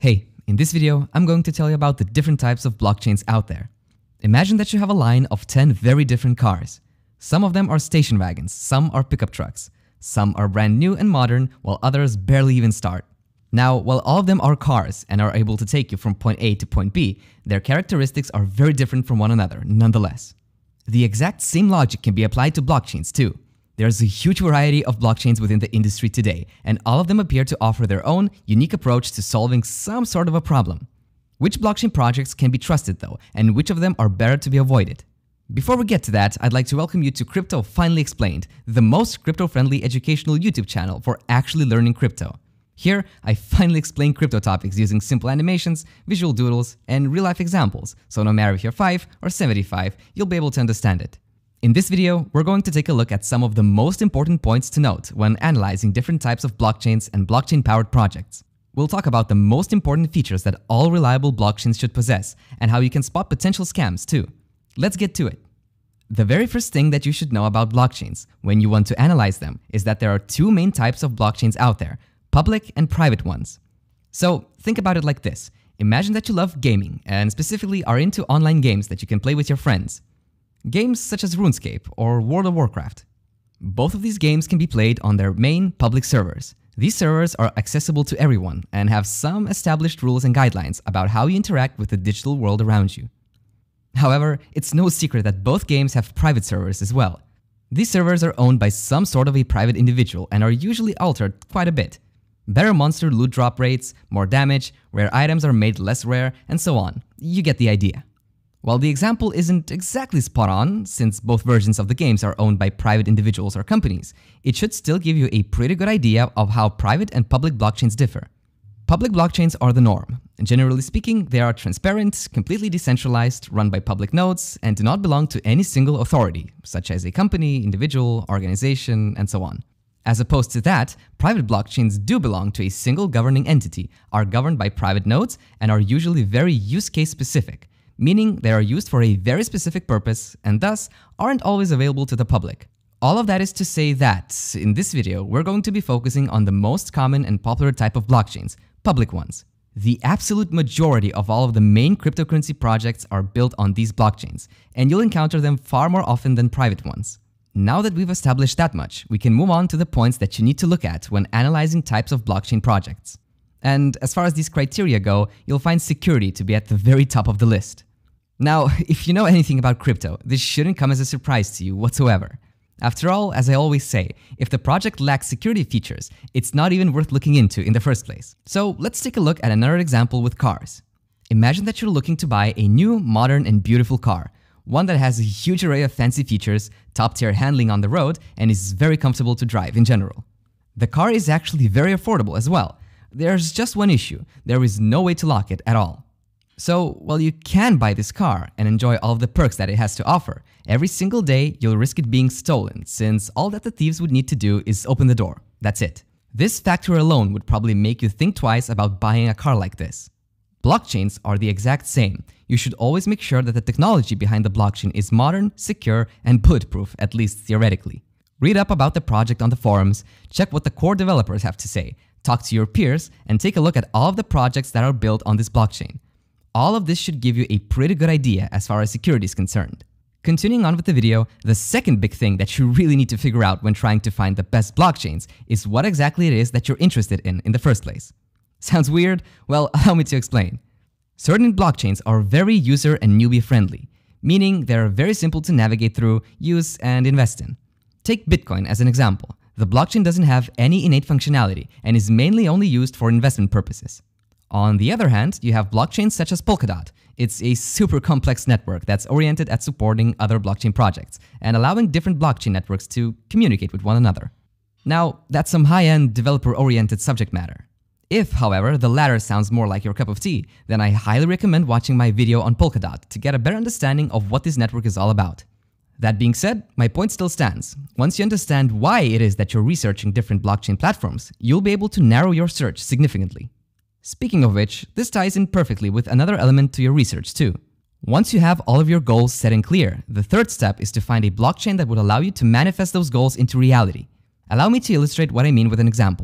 Hey, in this video, I'm going to tell you about the different types of blockchains out there. Imagine that you have a line of 10 very different cars. Some of them are station wagons, some are pickup trucks, some are brand new and modern, while others barely even start. Now, while all of them are cars and are able to take you from point A to point B, their characteristics are very different from one another, nonetheless. The exact same logic can be applied to blockchains too. There's a huge variety of blockchains within the industry today, and all of them appear to offer their own unique approach to solving some sort of a problem. Which blockchain projects can be trusted though, and which of them are better to be avoided? Before we get to that, I'd like to welcome you to Crypto Finally Explained, the most crypto-friendly educational YouTube channel for actually learning crypto. Here, I finally explain crypto topics using simple animations, visual doodles, and real-life examples, so no matter if you're 5 or 75, you'll be able to understand it. In this video, we're going to take a look at some of the most important points to note when analyzing different types of blockchains and blockchain-powered projects. We'll talk about the most important features that all reliable blockchains should possess, and how you can spot potential scams too. Let's get to it. The very first thing that you should know about blockchains when you want to analyze them is that there are two main types of blockchains out there, public and private ones. So think about it like this. Imagine that you love gaming and specifically are into online games that you can play with your friends. Games such as RuneScape or World of Warcraft. Both of these games can be played on their main public servers. These servers are accessible to everyone and have some established rules and guidelines about how you interact with the digital world around you. However, it's no secret that both games have private servers as well. These servers are owned by some sort of a private individual and are usually altered quite a bit. Better monster loot drop rates, more damage, rare items are made less rare, and so on. You get the idea. While the example isn't exactly spot on, since both versions of the games are owned by private individuals or companies, it should still give you a pretty good idea of how private and public blockchains differ. Public blockchains are the norm. Generally speaking, they are transparent, completely decentralized, run by public nodes, and do not belong to any single authority, such as a company, individual, organization, and so on. As opposed to that, private blockchains do belong to a single governing entity, are governed by private nodes, and are usually very use case specific, meaning they are used for a very specific purpose and thus aren't always available to the public. All of that is to say that, in this video, we're going to be focusing on the most common and popular type of blockchains, public ones. The absolute majority of all of the main cryptocurrency projects are built on these blockchains, and you'll encounter them far more often than private ones. Now that we've established that much, we can move on to the points that you need to look at when analyzing types of blockchain projects. And as far as these criteria go, you'll find security to be at the very top of the list. Now, if you know anything about crypto, this shouldn't come as a surprise to you whatsoever. After all, as I always say, if the project lacks security features, it's not even worth looking into in the first place. So let's take a look at another example with cars. Imagine that you're looking to buy a new, modern, and beautiful car. One that has a huge array of fancy features, top-tier handling on the road, and is very comfortable to drive in general. The car is actually very affordable as well. There's just one issue. There is no way to lock it at all. So, while you can buy this car and enjoy all of the perks that it has to offer, every single day you'll risk it being stolen, since all that the thieves would need to do is open the door. That's it. This factor alone would probably make you think twice about buying a car like this. Blockchains are the exact same. You should always make sure that the technology behind the blockchain is modern, secure, and bulletproof, at least theoretically. Read up about the project on the forums, check what the core developers have to say, talk to your peers, and take a look at all of the projects that are built on this blockchain. All of this should give you a pretty good idea as far as security is concerned. Continuing on with the video, the second big thing that you really need to figure out when trying to find the best blockchains is what exactly it is that you're interested in the first place. Sounds weird? Well, allow me to explain. Certain blockchains are very user and newbie friendly, meaning they're very simple to navigate through, use, and invest in. Take Bitcoin as an example. The blockchain doesn't have any innate functionality and is mainly only used for investment purposes. On the other hand, you have blockchains such as Polkadot. It's a super complex network that's oriented at supporting other blockchain projects and allowing different blockchain networks to communicate with one another. Now, that's some high-end developer-oriented subject matter. If, however, the latter sounds more like your cup of tea, then I highly recommend watching my video on Polkadot to get a better understanding of what this network is all about. That being said, my point still stands. Once you understand why it is that you're researching different blockchain platforms, you'll be able to narrow your search significantly. Speaking of which, this ties in perfectly with another element to your research too. Once you have all of your goals set and clear, the third step is to find a blockchain that would allow you to manifest those goals into reality. Allow me to illustrate what I mean with an example.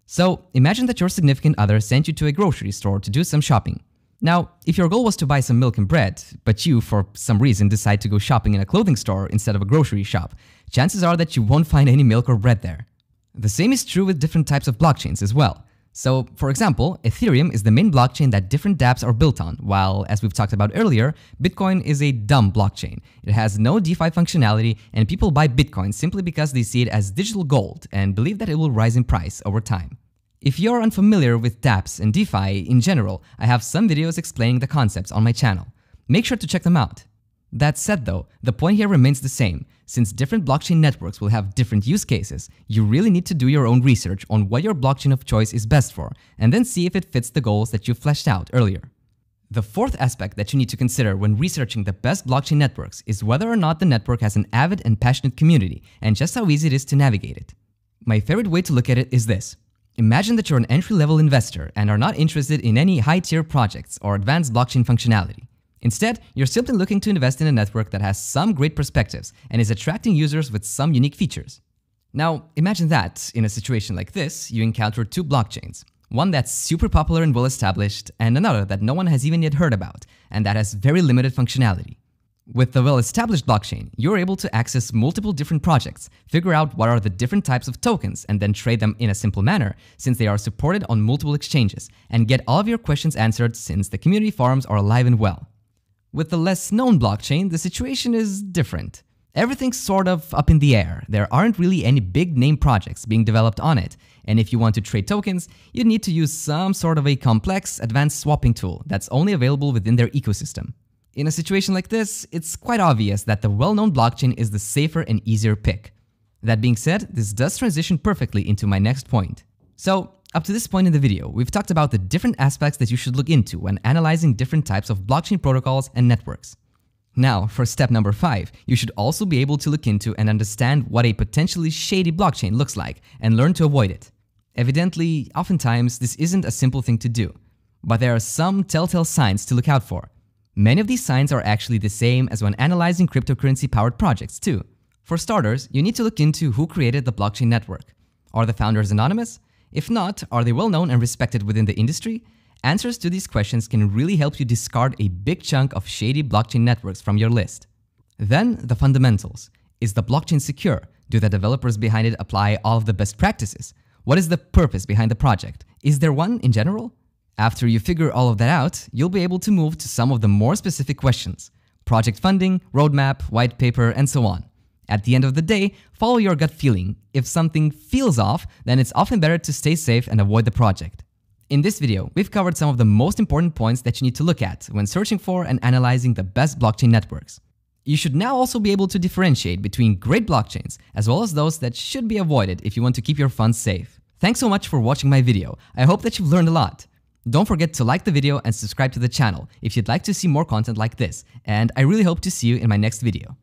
So imagine that your significant other sent you to a grocery store to do some shopping. Now, if your goal was to buy some milk and bread, but you, for some reason, decide to go shopping in a clothing store instead of a grocery shop, chances are that you won't find any milk or bread there. The same is true with different types of blockchains as well. So, for example, Ethereum is the main blockchain that different dApps are built on, while, as we've talked about earlier, Bitcoin is a dumb blockchain. It has no DeFi functionality, and people buy Bitcoin simply because they see it as digital gold and believe that it will rise in price over time. If you're unfamiliar with dApps and DeFi in general, I have some videos explaining the concepts on my channel. Make sure to check them out. That said though, the point here remains the same. Since different blockchain networks will have different use cases, you really need to do your own research on what your blockchain of choice is best for, and then see if it fits the goals that you fleshed out earlier. The fourth aspect that you need to consider when researching the best blockchain networks is whether or not the network has an avid and passionate community, and just how easy it is to navigate it. My favorite way to look at it is this. Imagine that you're an entry-level investor and are not interested in any high-tier projects or advanced blockchain functionality. Instead, you're simply looking to invest in a network that has some great perspectives and is attracting users with some unique features. Now, imagine that, in a situation like this, you encounter two blockchains. One that's super popular and well-established, and another that no one has even yet heard about, and that has very limited functionality. With the well-established blockchain, you're able to access multiple different projects, figure out what are the different types of tokens, and then trade them in a simple manner since they are supported on multiple exchanges, and get all of your questions answered since the community forums are alive and well. With the less known blockchain, the situation is different. Everything's sort of up in the air. There aren't really any big name projects being developed on it, and if you want to trade tokens, you'd need to use some sort of a complex, advanced swapping tool that's only available within their ecosystem. In a situation like this, it's quite obvious that the well-known blockchain is the safer and easier pick. That being said, this does transition perfectly into my next point. So, up to this point in the video, we've talked about the different aspects that you should look into when analyzing different types of blockchain protocols and networks. Now, for step number 5, you should also be able to look into and understand what a potentially shady blockchain looks like and learn to avoid it. Evidently, oftentimes, this isn't a simple thing to do, but there are some telltale signs to look out for. Many of these signs are actually the same as when analyzing cryptocurrency-powered projects too. For starters, you need to look into who created the blockchain network. Are the founders anonymous? If not, are they well-known and respected within the industry? Answers to these questions can really help you discard a big chunk of shady blockchain networks from your list. Then, the fundamentals. Is the blockchain secure? Do the developers behind it apply all of the best practices? What is the purpose behind the project? Is there one in general? After you figure all of that out, you'll be able to move to some of the more specific questions. Project funding, roadmap, white paper, and so on. At the end of the day, follow your gut feeling. If something feels off, then it's often better to stay safe and avoid the project. In this video, we've covered some of the most important points that you need to look at when searching for and analyzing the best blockchain networks. You should now also be able to differentiate between great blockchains as well as those that should be avoided if you want to keep your funds safe. Thanks so much for watching my video. I hope that you've learned a lot. Don't forget to like the video and subscribe to the channel if you'd like to see more content like this, and I really hope to see you in my next video.